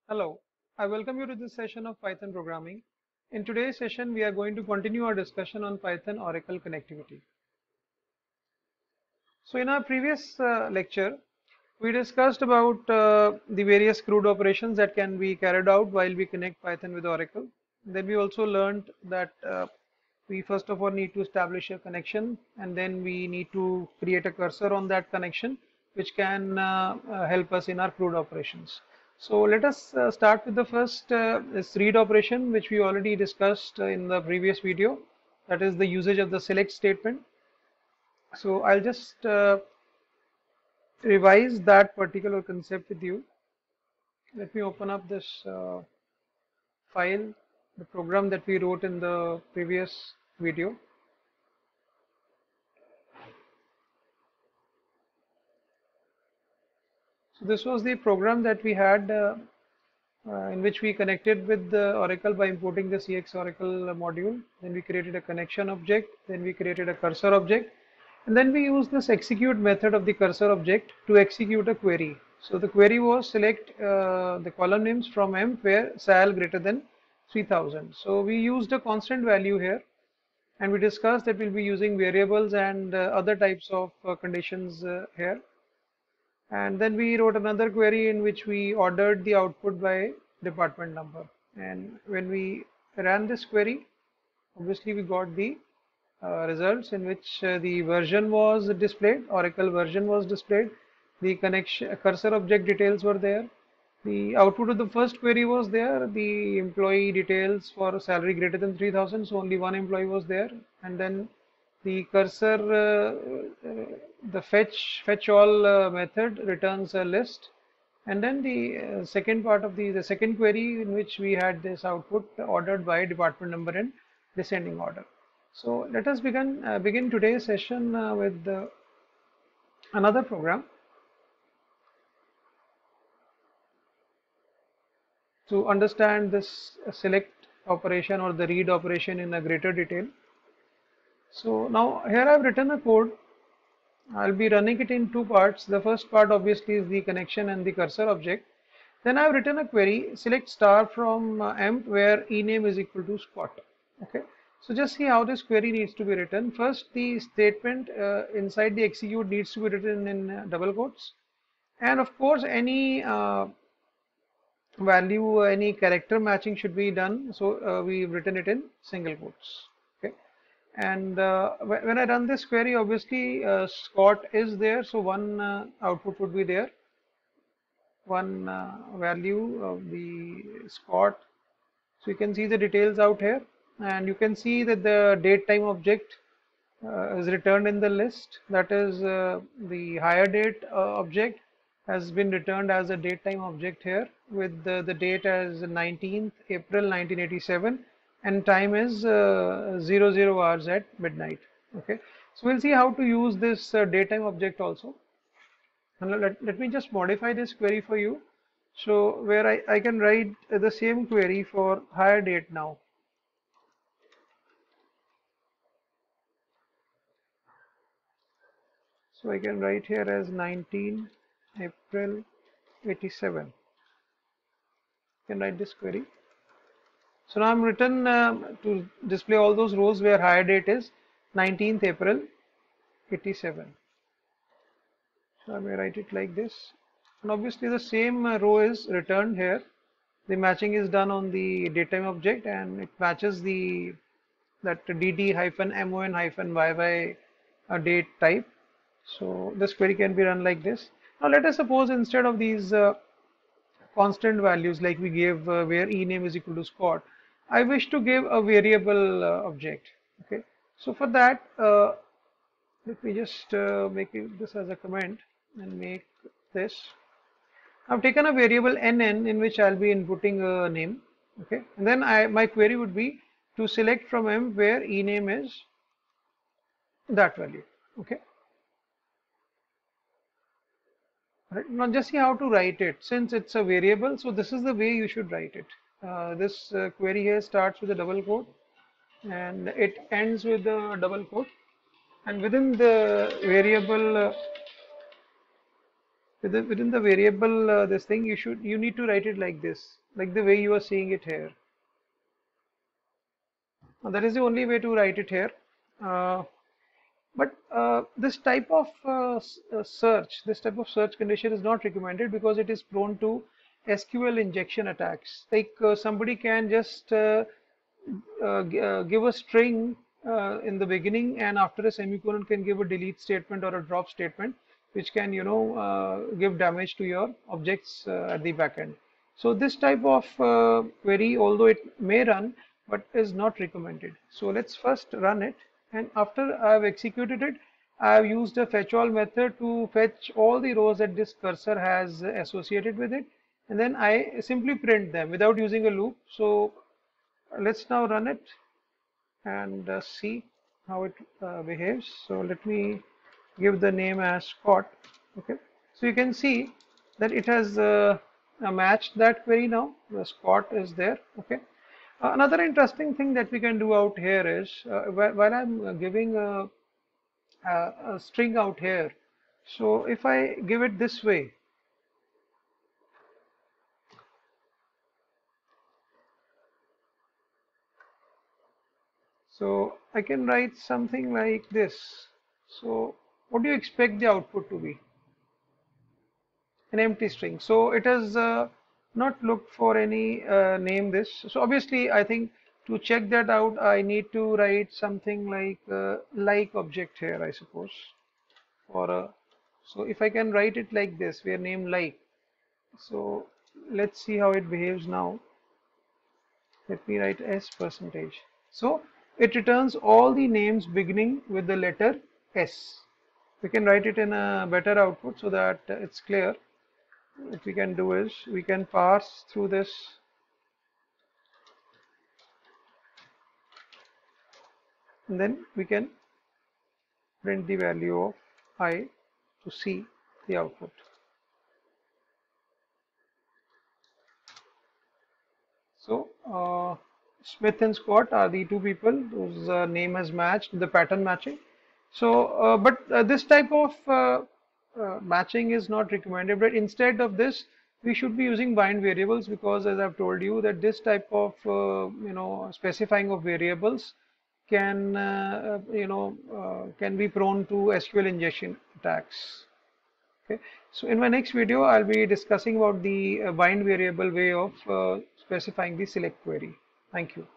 Hello, I welcome you to this session of Python programming. In today's session, we are going to continue our discussion on Python Oracle connectivity. So in our previous lecture, we discussed about the various CRUD operations that can be carried out while we connect Python with Oracle. Then we also learned that we first of all need to establish a connection, and then we need to create a cursor on that connection which can help us in our CRUD operations. So let us start with the first this read operation, which we already discussed in the previous video, that is the usage of the select statement. So I'll just revise that particular concept with you. Let me open up this file, the program that we wrote in the previous video. So this was the program that we had in which we connected with the Oracle by importing the CX Oracle module. Then we created a connection object. Then we created a cursor object. And then we used this execute method of the cursor object to execute a query. So the query was select the column names from emp where sal greater than 3000. So we used a constant value here, and we discussed that we'll be using variables and other types of conditions here. And then we wrote another query in which we ordered the output by department number. And when we ran this query, obviously we got the results in which the version was displayed, Oracle version was displayed, the connection cursor object details were there, the output of the first query was there, the employee details for salary greater than 3000, so only one employee was there, and then the cursor, the fetch all method returns a list, and then the second part of the second query in which we had this output ordered by department number in descending order. So let us begin today's session with another program to understand this select operation or the read operation in a greater detail. So now here I've written a code. I'll be running it in two parts. The first part obviously is the connection and the cursor object. Then I've written a query, select star from emp where ename is equal to spot. Okay. So just see how this query needs to be written. First, the statement inside the execute needs to be written in double quotes. And of course, any value, any character matching should be done. So we've written it in single quotes. Okay. And when I run this query, obviously Scott is there, so one output would be there, one value of the Scott. So you can see the details out here, and you can see that the date time object is returned in the list. That is the higher date object has been returned as a date time object here with the date as 19th April 1987, and time is 00 hours at midnight. Okay, so we'll see how to use this date time object also. And let me just modify this query for you. So where I can write the same query for higher date now. So I can write here as 19 April 87. I can write this query. So now I'm written to display all those rows where higher date is 19th April 87. So I may write it like this. And obviously the same row is returned here. The matching is done on the datetime object, and it matches the that dd-mon-yy date type. So this query can be run like this. Now let us suppose instead of these constant values like we gave where ename is equal to Scott, I wish to give a variable object. Okay, so for that let me just make this as a comment and make this. I've taken a variable nn in which I'll be inputting a name. Okay, and then my query would be to select from emp where ename is that value. Okay. Right. Now just see how to write it. Since it's a variable, so this is the way you should write it. This query here starts with a double quote and it ends with a double quote. And within the variable, within the variable this thing, you need to write it like this, like the way you are seeing it here. Now, that is the only way to write it here. Uh, but this type of search, this type of search condition is not recommended because it is prone to SQL injection attacks. Like somebody can just give a string in the beginning, and after a semicolon can give a delete statement or a drop statement, which can give damage to your objects at the back end. So this type of query, although it may run, but is not recommended. So let's first run it, and after I have executed it, I have used a fetch all method to fetch all the rows that this cursor has associated with it, and then I simply print them without using a loop. So let's now run it and see how it behaves. So let me give the name as Scott. Okay, so you can see that it has matched that query now. The Scott is there. Okay. Another interesting thing that we can do out here is while I'm giving a string out here. So if I give it this way, so I can write something like this. So what do you expect the output to be? An empty string. So it has not looked for any name this. So obviously I think to check that out, I need to write something like object here, I suppose. So if I can write it like this, where name like. So let's see how it behaves now. Let me write s percentage. So it returns all the names beginning with the letter S. We can write it in a better output so that it's clear. What we can do is we can parse through this and then we can print the value of I to see the output. So Smith and Scott are the two people whose name has matched, the pattern matching. So but this type of matching is not recommended, but instead of this we should be using bind variables, because as I've told you that this type of specifying of variables can can be prone to SQL injection attacks. Okay, so in my next video I'll be discussing about the bind variable way of specifying the select query. Thank you.